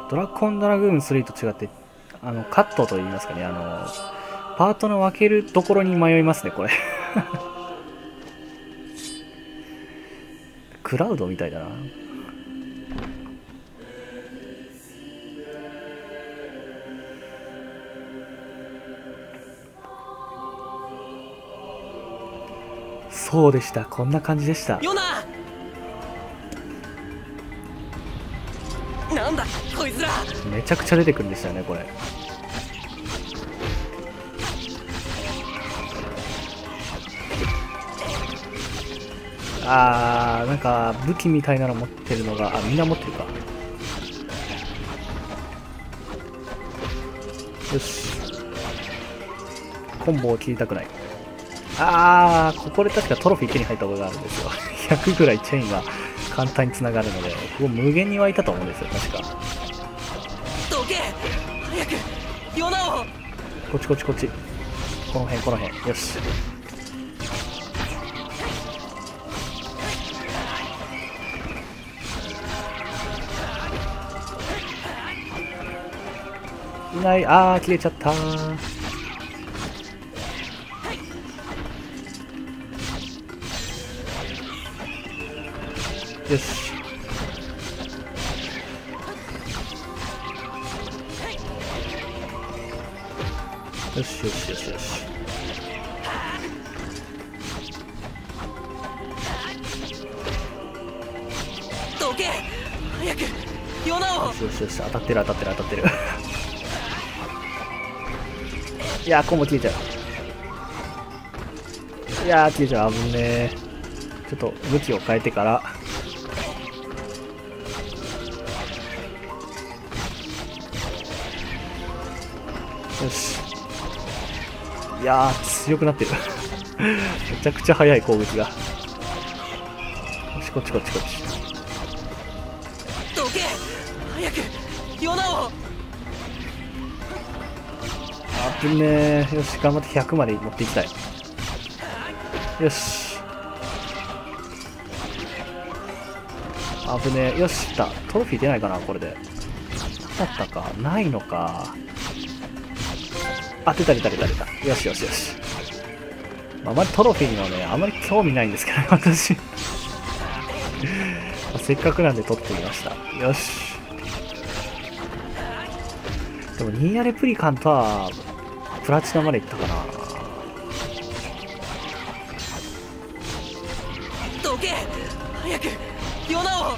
ドラゴンドラグーン3と違ってカットと言いますかね、パートの分けるところに迷いますねこれクラウドみたいだな。そうでした、こんな感じでした。 ヨナ、なんだこいつら。 めちゃくちゃ出てくるんでしたよねこれ。なんか武器みたいなの持ってるのが、みんな持ってるか。よし、コンボを切りたくない。ここで確かトロフィー手に入ったことがあるんですよ100ぐらいチェーンが簡単につながるので、ここ無限に湧いたと思うんですよ確か。 どけ早くヨナを。 こっちこっちこっち、この辺この辺。よし、いない。切れちゃったー。よし、よしよしよしよし。 どけ早くヨナを。 よしよしよし、当たってる当たってる当たってるいやー、コンボ切れちゃう。いやー、切れちゃう。危ねえ。ちょっと武器を変えてから。よし。いやー、強くなってるめちゃくちゃ速い攻撃が。よし、こっちこっちこっち。 どけ早くヨナを。 危ねえ。よし、頑張って100まで持っていきたい。よし、危ねえ。よし、トロフィー出ないかなこれで。だったかないのか。出た出た出た出た。よしよしよし。あまりトロフィーにはね、あまり興味ないんですけど、ね、私せっかくなんで取ってみました。よし。でもニーヤレプリカントはプラチナまでいったかな。 どけ早くヨナを。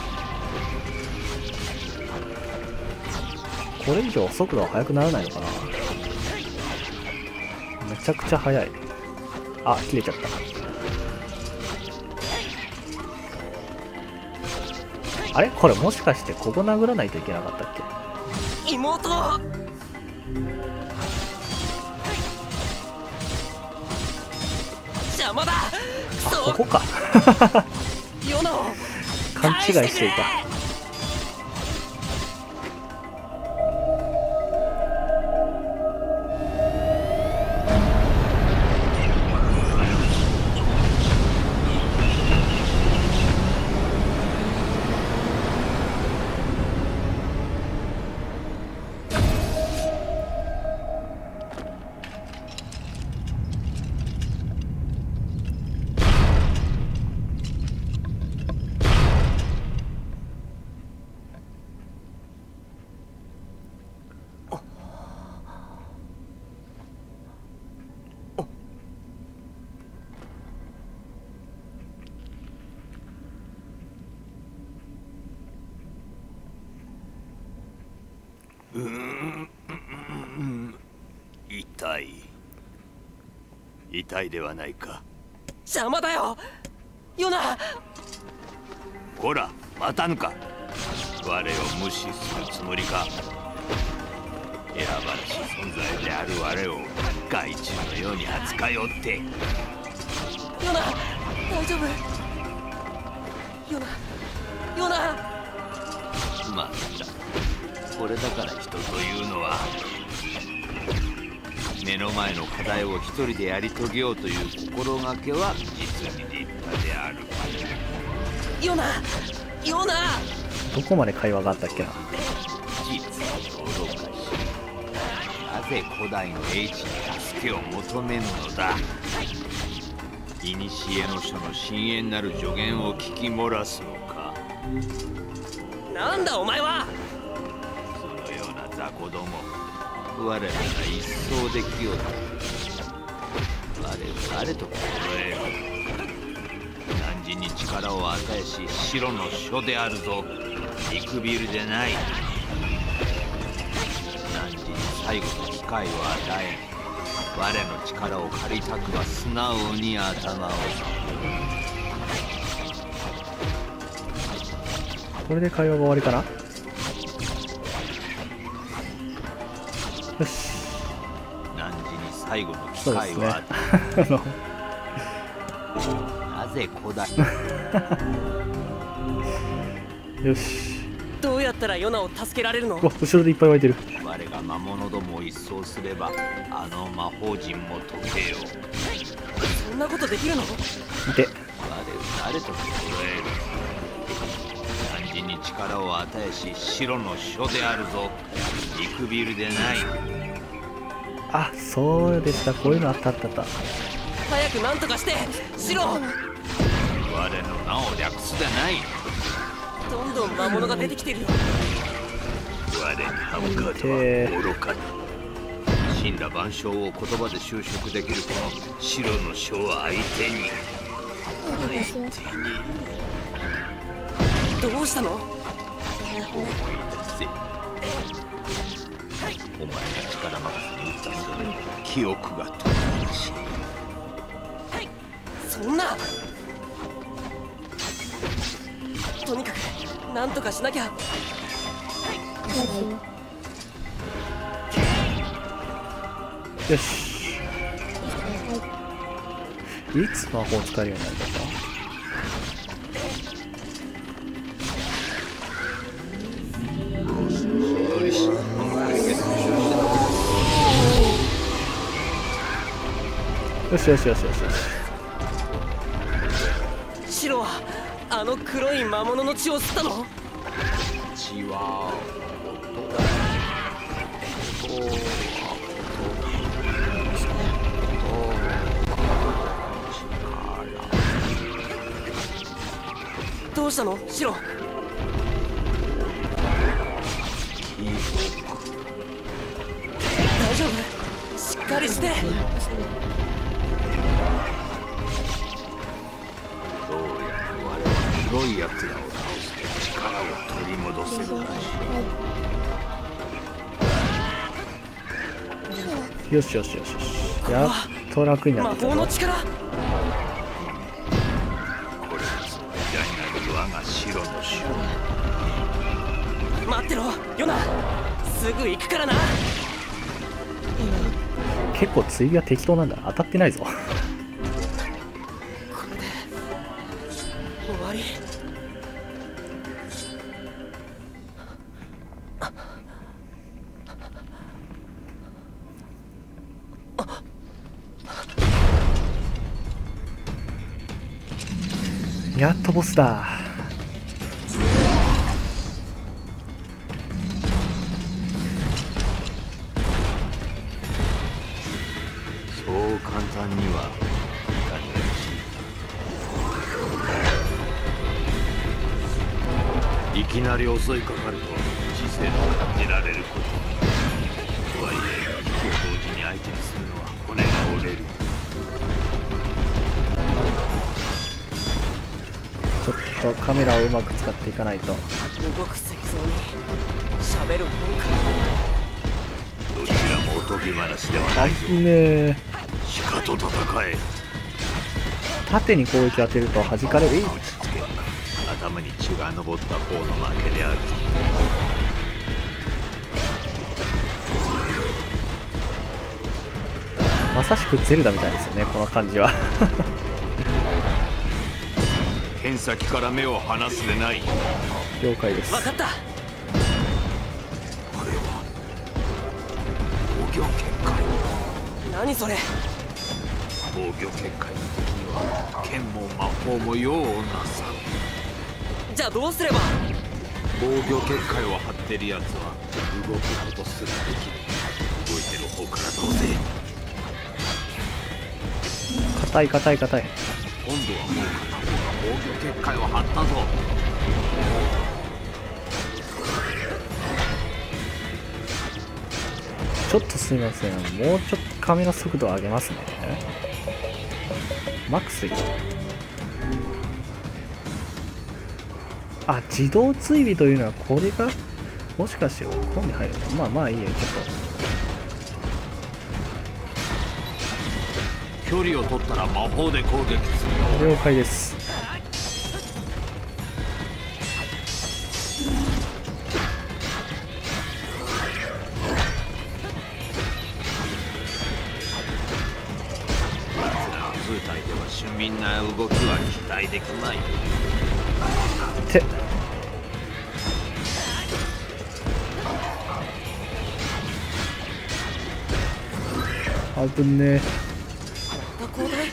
これ以上速度は速くならないのかな。めちゃくちゃ速い。切れちゃった。あれこれもしかしてここ殴らないといけなかったっけ。 妹。邪魔だ。 ここかヨナを勘違いしていた。 痛い。痛いではないか。 邪魔だよヨナ。 こら待たぬか。我を無視するつもりか。選ばれし存在である我を害虫のように扱いおって。 ヨナ大丈夫。ヨナヨナ。 まったこれだから人というのは目の前の課題を一人でやり遂げようという心がけは実に立派である。 ヨナヨナ。 どこまで会話があったっけな。 実に愚かしい。なぜ古代の英知に助けを求めぬのだ。古の書の深遠なる助言を聞き漏らすのか。 なんだお前は。 そのような雑魚ども、我らが一掃できようと。我と心得る。汝に力を与えし白の書であるぞ。見くびるでない。汝に最後の機会を与え、我の力を借りたくは素直に頭を。 これで会話が終わりかな。よし。 汝に最後の機そうですね。 会を与え。なぜ古代よし。 どうやったらヨナを助けられるの。 わ、後ろでいっぱい湧いてる。 我が魔物どもを一掃すれば、あの魔法陣も解けよう。 そんなことできるの。 見て。 我と心得る。汝に力を与えし白の書であるぞ。見くびるでない。 あ、そうでした。こういうのあったあったあった。 早くなんとかして白。 我の名を略すでない。 どんどん魔物が出てきてるよ。 我に歯向かうとは愚かな。神羅万象を言葉で修飾できるこの白の書を相手に。 どうしたの。 思い出せ。お前が力任せに言ったそれ記憶が飛び出し。 そんな。とにかくなんとかしなきゃ。 よし。いつ魔法使えるようになるんだったよしよしよしよしよし。 白はあの黒い魔物の血を吸ったの。 血はどうしたの白。大丈夫。しっかりして。 黒いやつらを倒して力を取り戻せるらしい。 よしよしよしよし。やっと楽になってきたぞ。 魔法の力。 これこそ偉大なる我が白の書。 待ってろヨナ、すぐ行くからな。 結構追尾は適当なんだ。当たってないぞ。 これで終わり。 やっとボスだ。 そう簡単にはいかないし、いきなり襲いかかると知性の感じられること。とはいえ、同時に相手にするのは骨が折れる。 ちょっとカメラをうまく使っていかないと。 動く石像に喋る本か。 どちらもおとぎ話ではないぞ。 ねえ。 鹿と戦え。 縦に攻撃当てると弾かれる。 落ち着け。頭に血が上った方の負けである。 まさしくゼルダみたいですよね、この感じは。 剣先から目を離すでない。 了解です。 分かった。 これは防御結界。 何それ。 防御結界の敵には剣も魔法も用をなさん。 じゃあどうすれば。 防御結界を張ってるやつは動くことすらできる。動いてる方からどうぜ。 硬い硬い硬い。 今度はもう片方が防御結界を張ったぞ。 ちょっとすいません、もうちょっとカメラ速度を上げますね。マックスでいい。あ、自動追尾というのはこれがもしかしてここに入るの。まあまあいいよ。ちょっ距離を取ったら魔法で攻撃する。 と了解です。 図体では俊敏な動きは期待できない。 て危ねえ。 交代。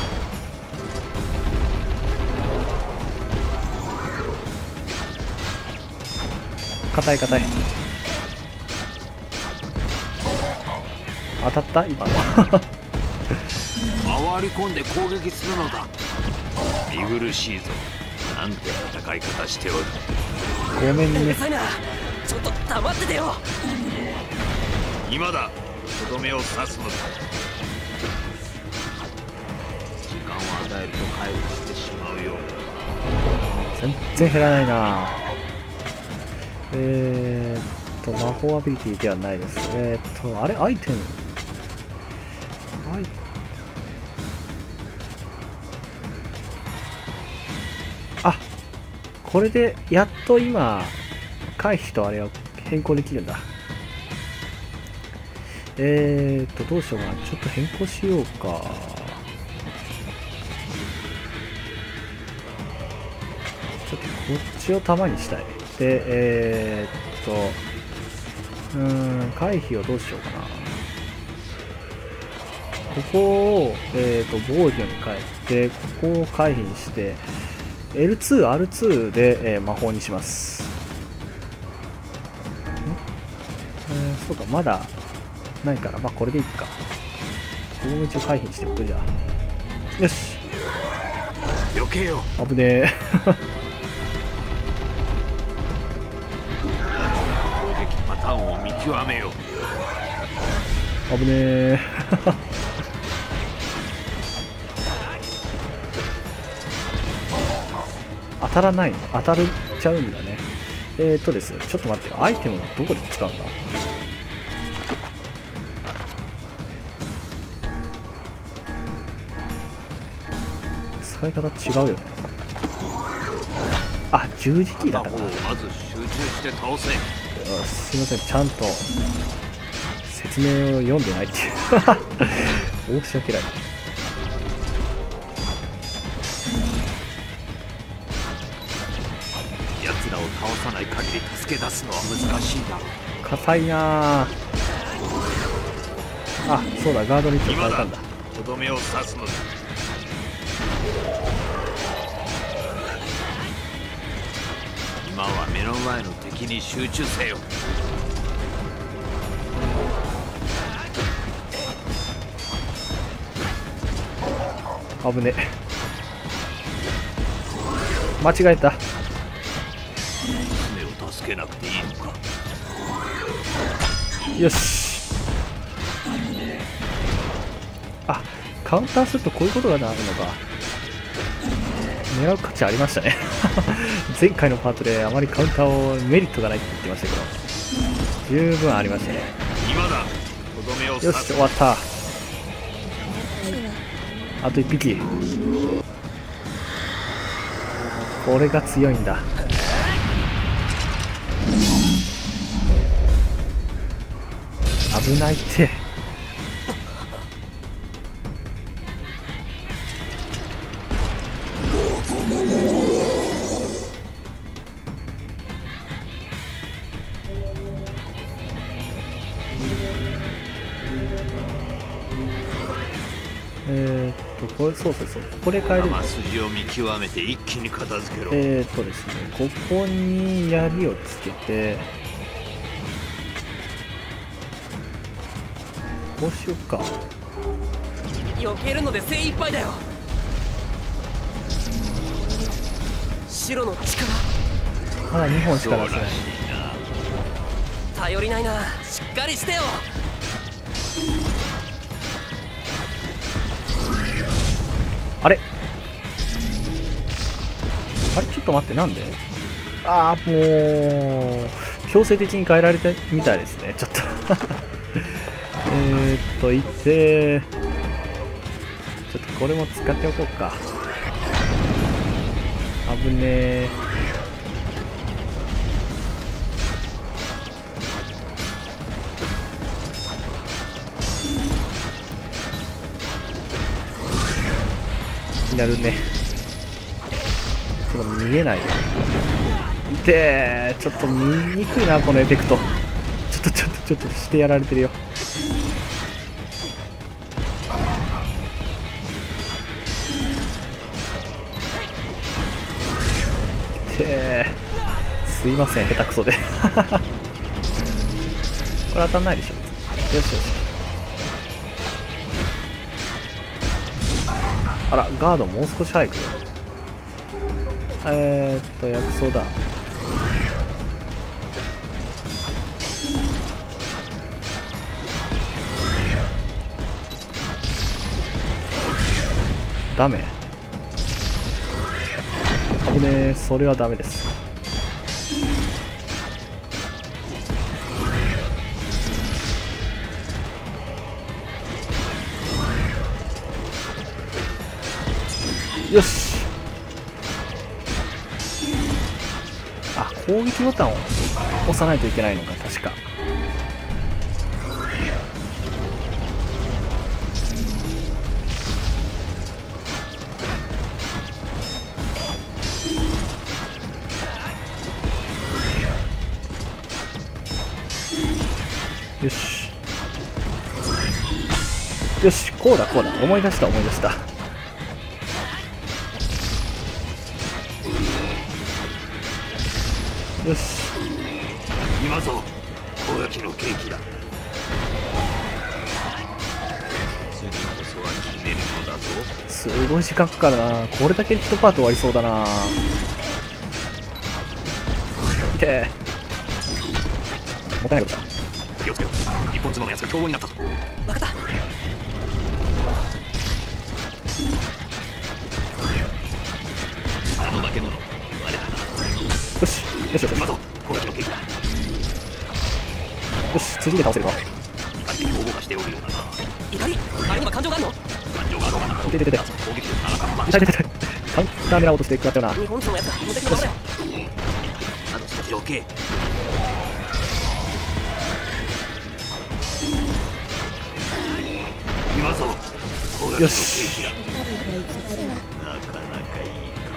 硬い硬い。当たった今の。 回り込んで攻撃するのだ。見苦しいぞ。なんて戦い方しておる。 ごめんね。 うるさいな。ちょっと黙っててよ。 今だ。とどめを刺すのだ。時間を与えると回復してしまうよ。 全然減らないな。魔法アビリティではないです。あれアイテム。あ、これでやっと今回避とあれを変更できるんだ。どうしようかな。ちょっと変更しようか。ちょっとこっちを弾にしたい。で、回避をどうしようかな。ここを、防御に変えて、ここを回避にして、L2、R2 で、魔法にします。そうか、まだないから、まあこれでいいか。ここも一応回避にしておくじゃあ。よし。 避けよう。 危ねえ。 攻撃パターンを見極めよう。 危ねえ。当たらないの？当たっちゃうんだね。ですね、ちょっと待ってよ。アイテムはどこで使うんだ？使い方違うよね。あ、十字キーだったかな。 まず集中して倒せ。 すいません、ちゃんと説明を読んでないっていう。申し訳ない。 奴らを倒さない限り助け出すのは難しいだろう。 硬いなあ。あ、そうだ、ガードにちょっと変えたんだ。 とどめを刺すのだ。今は目の前の敵に集中せよ。 危ねえ。間違えた。 娘を助けなくていいのか。 よし。あ、カウンターするとこういうことがなるのか。狙う価値ありましたね。前回のパートであまりカウンターをメリットがないって言ってましたけど、十分ありましたね。 今だ。とどめを刺す。 よし、終わった。あと1匹。これが強いんだ。危ないって。これそうそうそう、これ変えるんだ。 筋を見極めて一気に片付けろ。 ですね、ここに槍をつけて、 こうしよっか。 避けるので精一杯だよ。白の力まだ2本しか出せない。 頼りないな。しっかりしてよ。 あれあれ、ちょっと待って、なんで？ああ、もう強制的に変えられてみたいですね、ちょっといて、ちょっとこれも使っておこうか。危ねえ。なるね。ちょっと見えない。で、ちょっと見にくいな、このエフェクト。ちょっとしてやられてるよ。すいません、下手くそで。これ当たんないでしょ。よしよし。あら、ガードもう少し早く。薬草だ。ダメ。危ねえ、それはダメです。よし。あ、攻撃ボタンを押さないといけないのか、確か。よし。よし、こうだ、思い出した。よし、 今ぞ攻撃の契機だ。次こそは決めるのだぞ。 すごい時間かかるな。これだけで1パート終わりそうだな。いてもったいないことだ。 気をつけろ。一本角のやつが凶暴になったぞ。 分かった。 あの化け物、我らだ。 よし。 今ぞ攻撃の契機だ。 よし、次で倒せるか。 光って凶暴化しておるようだな。 怒り、あれには感情があるの？ 感情があろうがなかろうが痛い。 攻撃力7か痛い。カウンター狙おうとして食らったよな。 日本人のやつが無敵のままだよ。 あの人たちを置け。今ぞ攻撃の契機だ。なかなかいい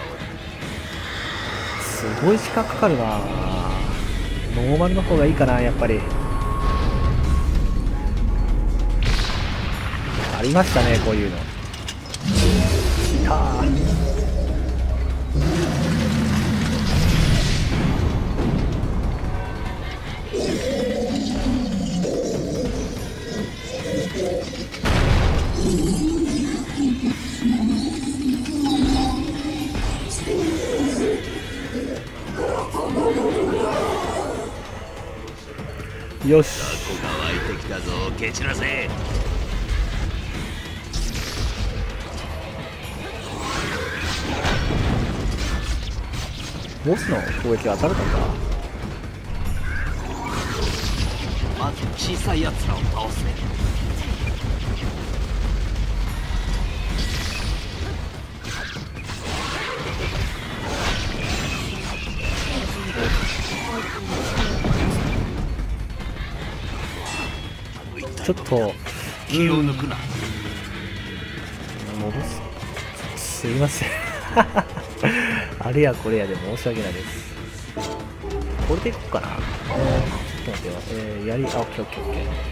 すごい時間かかるな。ノーマルの方がいいかな、やっぱり。ありましたね、こういうの。きたー。よし。 子が湧いてきたぞ。蹴散らせ。 ボスの攻撃当たるのか。 まず小さいやつらを倒すね。 ちょっと気を抜くな。 戻す。すいません。あれやこれやで申し訳ないです。これでいこうかな。ちょっと待ってよ。オッケーオッケーオッケ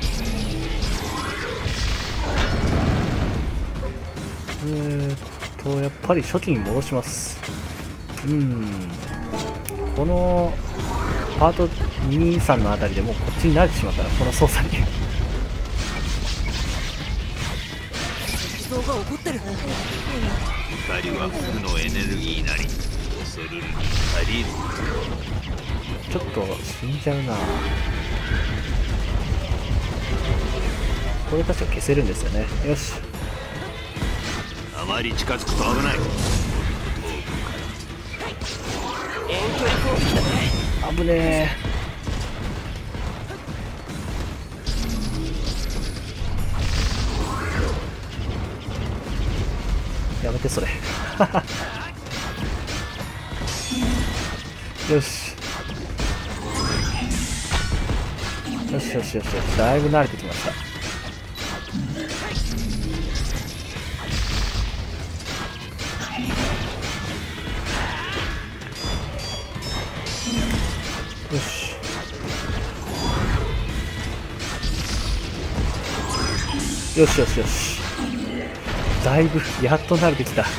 ー。やっぱり初期に戻します。このパート2、3のあたりでもうこっちに慣れてしまったら、この操作に。 が起こってる。 光は負のエネルギーなり恐るるに足りる。 ちょっと死んじゃうな。これ確か消せるんですよね。よし。 あまり近づくと危ない。 遠距離攻撃だね。 危ねえ。やめてそれ。よし。よしよしよしよし。だいぶ慣れてきました。よし。よしよしよし。だいぶやっと慣れてきた。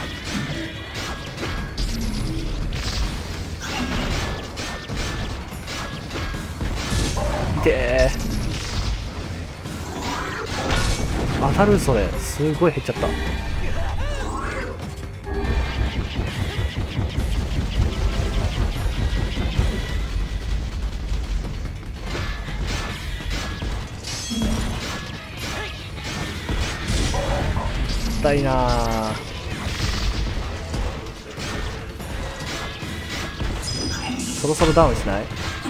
で当たる。それすごい減っちゃった。痛いなあ。そろそろダウンしない？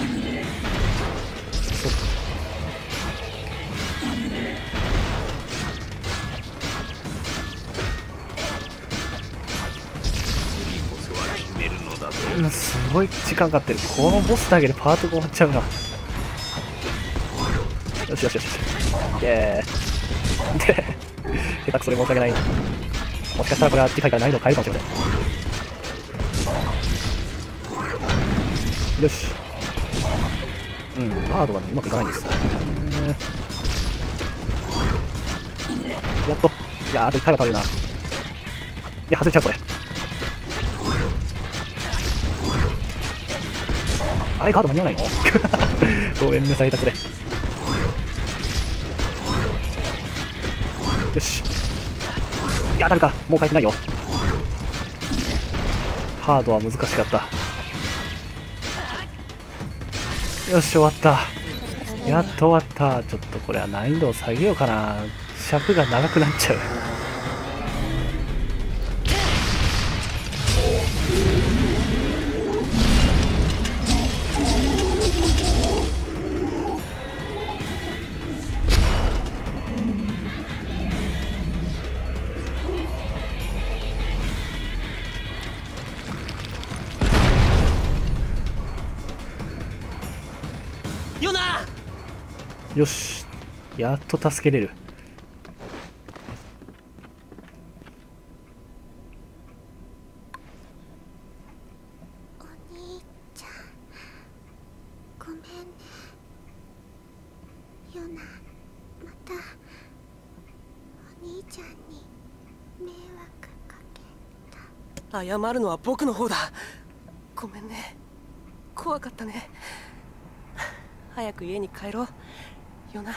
すごい時間かかってる。このボスだけでパートが終わっちゃうな。よしよしよし。で下手くそで申し訳ない。もしかしたらこれは次回から難易度を変えるかもしれない。よし。ガードが、ね、うまくいかないんです。やっと。いやー、あと1回は倒れるな。いや、外れちゃう、これ。あれ、ガード間に合わないの？ごめんなさい、下手くそで。よし。いや、当たるか。もう書いてないよ。ハードは難しかった。よし、終わった。やっと終わった。ちょっとこれは難易度を下げようかな。尺が長くなっちゃう。 ヨナ。 よし。やっと助けれる。 謝るのは僕の方だ。ごめんね。怖かったね。早く家に帰ろうヨナ。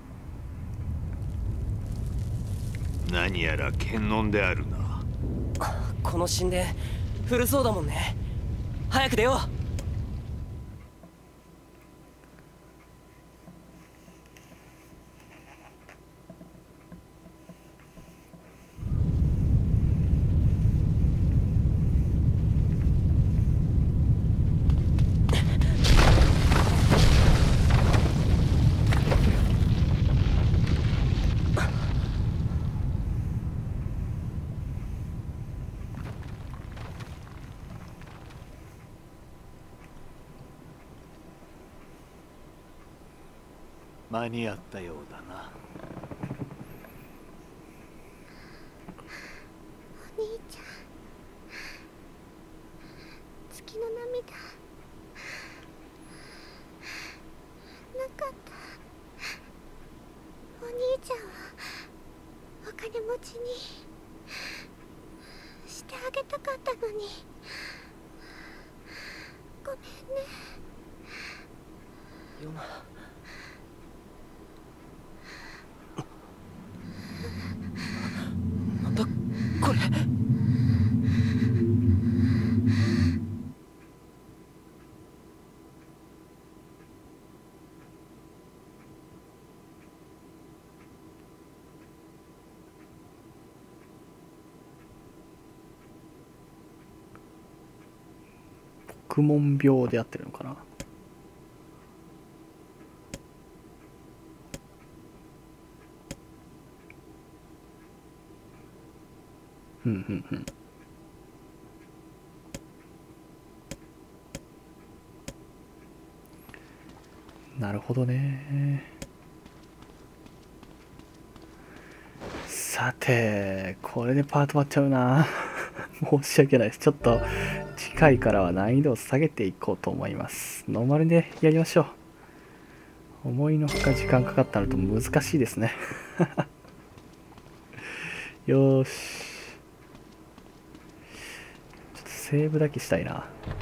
何やら検問であるな。 この神殿古そうだもんね。早く出よう。 間に合ったようだな。 お兄ちゃん、月の涙なかった。お兄ちゃんはお金持ちにしてあげたかったのに。ごめんねヨナ。 獄門病で合ってるのかな。うんうんうん。なるほどね。さて、これでパート終わっちゃうな。申し訳ないです。ちょっと次回からは難易度を下げていこうと思います。ノーマルでやりましょう。思いのほか時間かかったのと難しいですね。よーし。ちょっとセーブだけしたいな。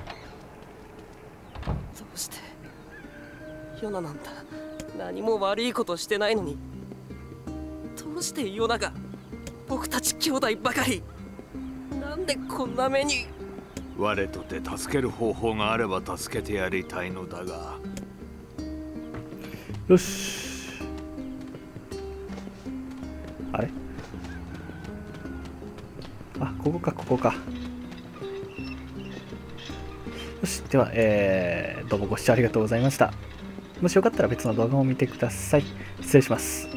どうしてヨナなんだ。何も悪いことしてないのに、どうしてヨナが、僕たち兄弟ばかり、なんでこんな目に。 我とて助ける方法があれば助けてやりたいのだが。 よし。あれ、あ、ここかここか。よし、では、どうもご視聴ありがとうございました。もしよかったら別の動画も見てください。失礼します。